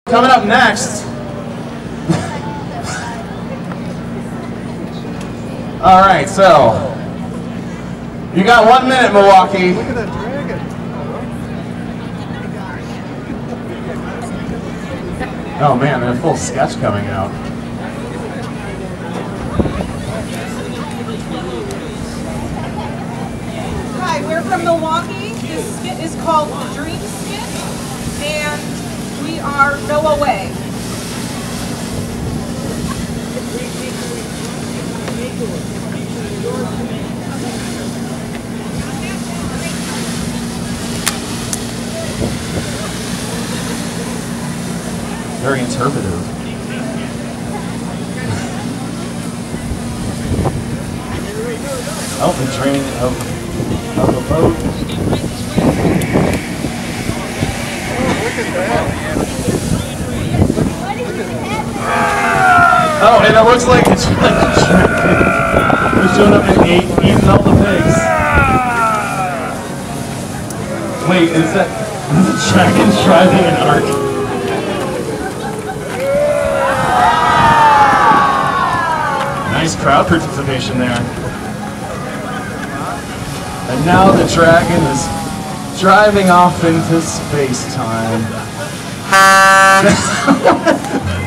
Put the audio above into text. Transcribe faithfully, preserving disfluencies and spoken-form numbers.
Coming up next. All right, so you got one minute, Milwaukee. Look at that dragon. Oh man, there's a full sketch coming out. Hi, we're from Milwaukee. This skit is called the Dream Skit, and we are Noah Way. Very interpretive. Oh, the train of, of a boat. Look at that. Oh, and it looks like it's it's showing up and ate, eating all the pigs. Wait, is that is the dragon driving an ark? Nice crowd participation there. And now the dragon is driving off into space-time.